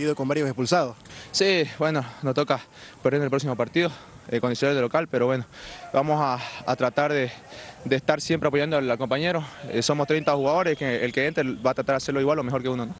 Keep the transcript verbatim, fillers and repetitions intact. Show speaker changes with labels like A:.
A: partido con varios expulsados.
B: Sí, bueno, nos toca perder en el próximo partido, eh, condiciones de local, pero bueno, vamos a, a tratar de, de estar siempre apoyando al, al compañero. Eh, somos treinta jugadores, que el que entre va a tratar de hacerlo igual o mejor que uno, ¿no?